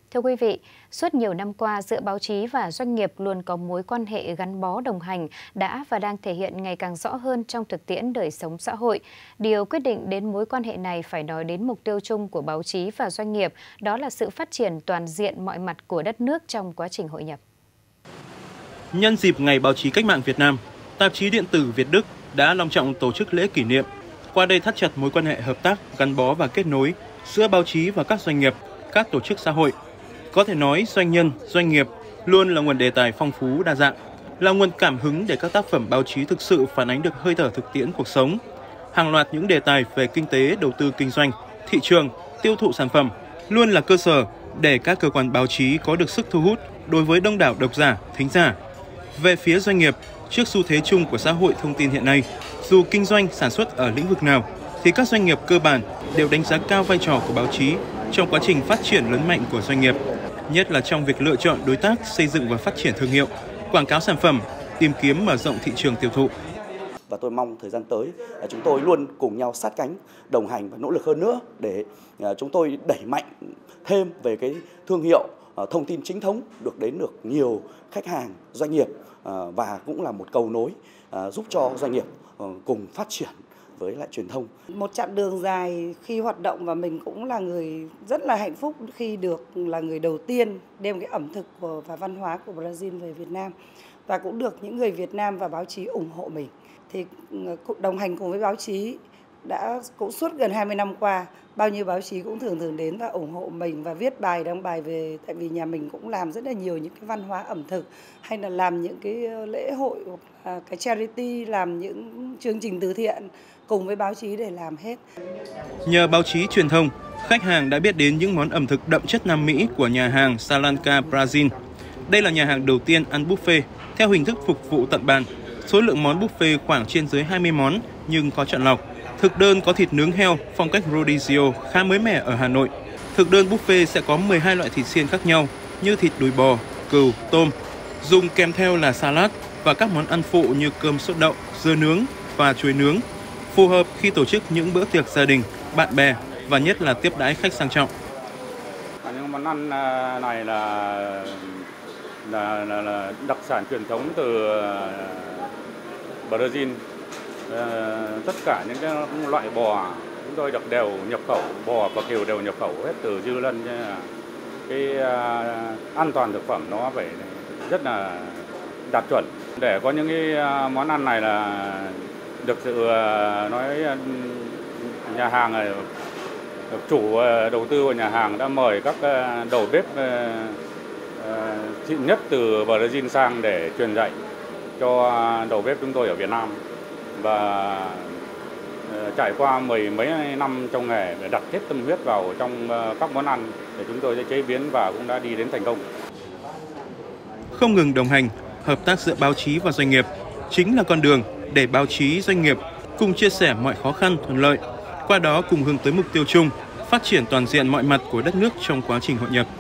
Thưa quý vị, suốt nhiều năm qua, giữa báo chí và doanh nghiệp luôn có mối quan hệ gắn bó đồng hành đã và đang thể hiện ngày càng rõ hơn trong thực tiễn đời sống xã hội. Điều quyết định đến mối quan hệ này phải nói đến mục tiêu chung của báo chí và doanh nghiệp, đó là sự phát triển toàn diện mọi mặt của đất nước trong quá trình hội nhập. Nhân dịp Ngày Báo chí Cách mạng Việt Nam, tạp chí điện tử Việt Đức đã long trọng tổ chức lễ kỷ niệm. Qua đây thắt chặt mối quan hệ hợp tác, gắn bó và kết nối giữa báo chí và các doanh nghiệp, các tổ chức xã hội. Có thể nói, doanh nhân, doanh nghiệp luôn là nguồn đề tài phong phú đa dạng, là nguồn cảm hứng để các tác phẩm báo chí thực sự phản ánh được hơi thở thực tiễn cuộc sống. Hàng loạt những đề tài về kinh tế, đầu tư kinh doanh, thị trường, tiêu thụ sản phẩm luôn là cơ sở để các cơ quan báo chí có được sức thu hút đối với đông đảo độc giả, thính giả. Về phía doanh nghiệp, trước xu thế chung của xã hội thông tin hiện nay, dù kinh doanh, sản xuất ở lĩnh vực nào, thì các doanh nghiệp cơ bản đều đánh giá cao vai trò của báo chí trong quá trình phát triển lớn mạnh của doanh nghiệp, nhất là trong việc lựa chọn đối tác, xây dựng và phát triển thương hiệu, quảng cáo sản phẩm, tìm kiếm mở rộng thị trường tiêu thụ. Và tôi mong thời gian tới chúng tôi luôn cùng nhau sát cánh, đồng hành và nỗ lực hơn nữa để chúng tôi đẩy mạnh thêm về cái thương hiệu thông tin chính thống được đến được nhiều khách hàng, doanh nghiệp và cũng là một cầu nối giúp cho doanh nghiệp cùng phát triển với lại truyền thông. Một chặng đường dài khi hoạt động và mình cũng là người rất là hạnh phúc khi được là người đầu tiên đem cái ẩm thực và văn hóa của Brazil về Việt Nam và cũng được những người Việt Nam và báo chí ủng hộ mình. Thì đồng hành cùng với báo chí cũng suốt gần 20 năm qua, bao nhiêu báo chí cũng thường đến và ủng hộ mình và viết bài, đăng bài về, tại vì nhà mình cũng làm rất là nhiều những cái văn hóa ẩm thực hay là làm những cái lễ hội, cái charity, làm những chương trình từ thiện cùng với báo chí để làm hết. Nhờ báo chí truyền thông, khách hàng đã biết đến những món ẩm thực đậm chất Nam Mỹ của nhà hàng Salanca Brazil. Đây là nhà hàng đầu tiên ăn buffet theo hình thức phục vụ tận bàn. Số lượng món buffet khoảng trên dưới 20 món nhưng có chọn lọc. Thực đơn có thịt nướng heo phong cách rodizio khá mới mẻ ở Hà Nội. Thực đơn buffet sẽ có 12 loại thịt xiên khác nhau như thịt đùi bò, cừu, tôm. Dùng kèm theo là salad và các món ăn phụ như cơm sốt đậu, dưa nướng và chuối nướng. Phù hợp khi tổ chức những bữa tiệc gia đình, bạn bè và nhất là tiếp đãi khách sang trọng. Những món ăn này là đặc sản truyền thống từ Brazil. Tất cả những cái loại bò chúng tôi đều nhập khẩu, bò và cừu đều nhập khẩu hết từ New Zealand. Cái an toàn thực phẩm nó phải rất là đạt chuẩn. Để có những cái món ăn này là được sự nói nhà hàng này, chủ đầu tư của nhà hàng đã mời các đầu bếp xịn nhất từ Brazil sang để truyền dạy cho đầu bếp chúng tôi ở Việt Nam. Và trải qua mười mấy năm trong nghề để đặt hết tâm huyết vào trong các món ăn để chúng tôi sẽ chế biến và cũng đã đi đến thành công. Không ngừng đồng hành, hợp tác giữa báo chí và doanh nghiệp chính là con đường để báo chí, doanh nghiệp cùng chia sẻ mọi khó khăn, thuận lợi, qua đó cùng hướng tới mục tiêu chung, phát triển toàn diện mọi mặt của đất nước trong quá trình hội nhập.